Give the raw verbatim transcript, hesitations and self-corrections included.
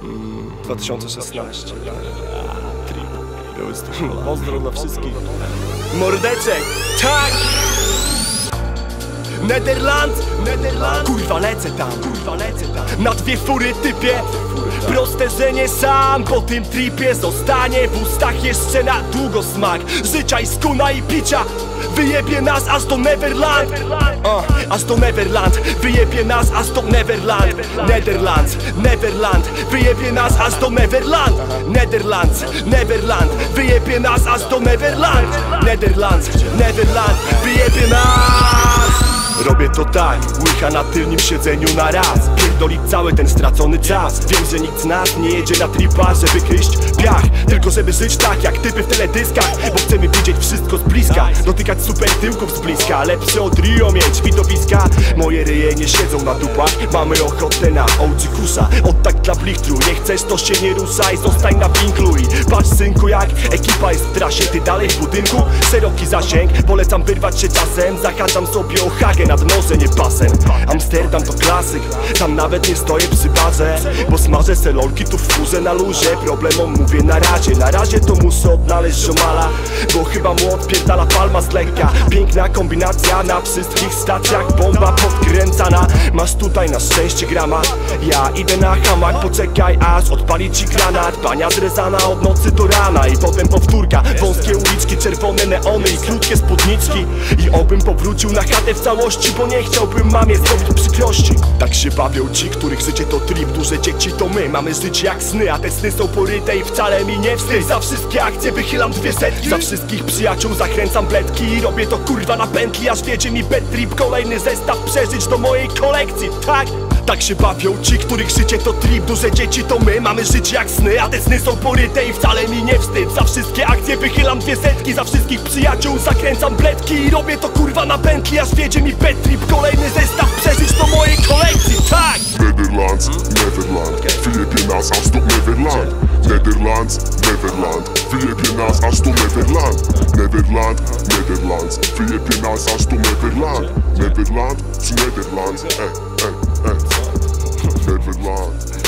mm, dwa tysiące szesnaście. Pozdro dla wszystkich. Mordeczek, tak! Nederland, Nederland. Kurwa lecę tam, kurwa lecę tam. Na dwie fury typie. Proste, że nie sam po tym tripie zostanie w ustach jeszcze na długo smak życia i skuna i picia. Wyjebie nas aż do Neverland, uh, aż do Neverland. Wyjebie nas aż do Neverland. Nederland, Neverland. Wyjebie nas aż do Neverland. Nederland, Neverland. Wyjebie nas aż do Neverland. Nederland, Neverland. Wyjebie nas. Robię to tak, łycha na tylnym siedzeniu na raz. Pierdolić cały ten stracony czas. Wiem, że nikt z nas nie jedzie na tripa, żeby kryść piach, tylko żeby żyć tak jak typy w teledyskach. Bo chcemy widzieć wszystko z bliska, dotykać super tyłków z bliska. Lepsze od Rio mieć widowiska. Moje ryje nie siedzą na dupach. Mamy ochotę na O G kusza. Od tak dla blichtru, nie chcesz to się nie ruszaj. Zostań na winklu i patrz synku jak ekipa jest w trasie. Ty dalej w budynku, szeroki zasięg. Polecam wyrwać się czasem, zahaczam sobie o Hagę nad morze, nie basen. Amsterdam to klasyk, tam nawet nie stoję przy barze, bo smażę selolki tu w furze na luzie. Problemom mówię na razie, na razie to muszę odnaleźć ziomala, bo chyba mu odpierdala palma z lekka. Piękna kombinacja na wszystkich stacjach, bomba podkręcana. Masz tutaj na szczęście grama, ja idę na hamak, poczekaj aż odpali ci granat. Bania zrezana od nocy do rana i potem powtórka. Wąskie uliczki, czerwone neony i krótkie spódniczki. I obym powrócił na chatę w całości, bo nie chciałbym mamie zrobić przykrości. Tak się bawią ci, których życie to trip. Duże dzieci to my, mamy życie jak sny, a te sny są poryte i wcale mi nie wstyd. Za wszystkie akcje wychylam dwie setki, za wszystkich przyjaciół zakręcam bledki. I robię to kurwa na pętli, aż wiedzie mi bad trip. Kolejny zestaw przeżyć do mojej kolekcji, tak? Tak się bawią ci, których życie to trip. Duże dzieci to my, mamy życie jak sny, a te sny są poryte i wcale mi nie wstyd. Za wszystkie akcje wychylam dwie setki, za wszystkich przyjaciół zakręcam bledki. I robię to kurwa na pętli, aż wiedzie mi bad trip. Kolejny zestaw przeżyć do mojej kolekcji, tak! Nederland, Neverland. Wyjebie nas aż do Neverland. Nederland, Neverland. Wyjebie nas aż do Neverland. Neverland, Nederland. Wyjebie nas aż do Neverland. Neverland czy Nederland? Eh, eh, eh. Neverland.